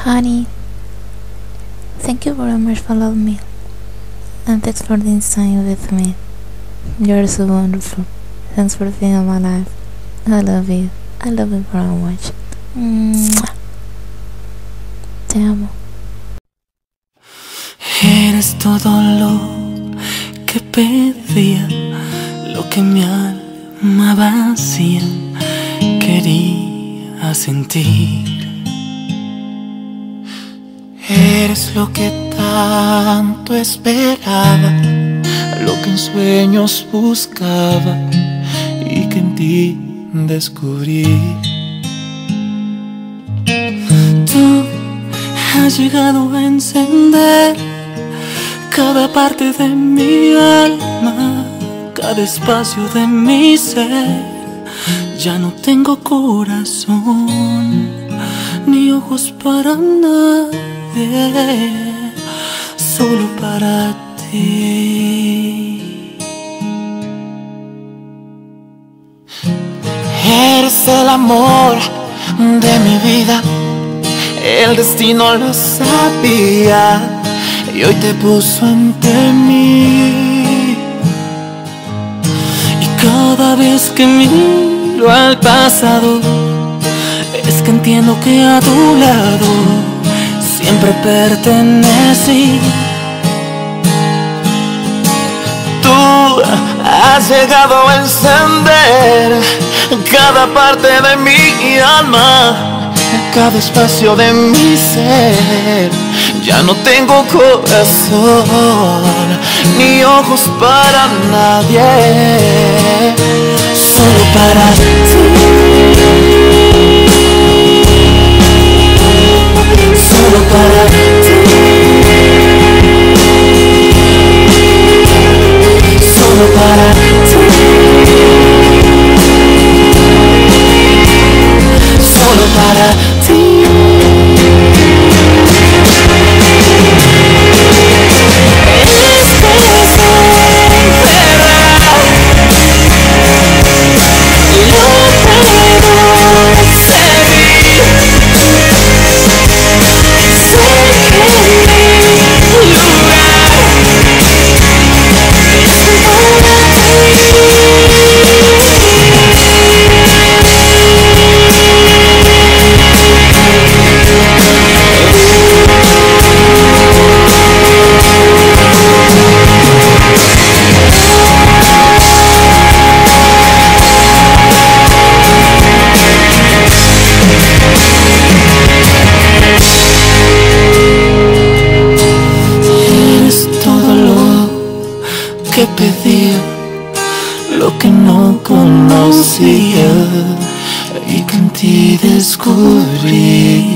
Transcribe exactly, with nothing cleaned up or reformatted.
Honey, thank you very much for loving me, and thanks for this time with me. You're so wonderful. Thanks for being in my life. I love you. I love you very much. Mwah. Te amo. Eres todo lo que pedía, lo que mi alma vacía quería sentir. Eres lo que tanto esperaba, lo que en sueños buscaba y que en ti descubrí. Tú has llegado a encender cada parte de mi alma, cada espacio de mi ser. Ya no tengo corazón ni ojos para nadie, solo para ti. Eres el amor de mi vida, el destino lo sabía y hoy te puso ante mí. Y cada vez que miro al pasado, es que entiendo que a tu lado siempre pertenecí. Tú has llegado a encender cada parte de mi alma, cada espacio de mi ser. Ya no tengo corazón ni ojos para nadie, solo para ti, solo para ti, solo para ti, solo para ti. Que pedía lo que no conocía y que en ti descubrí.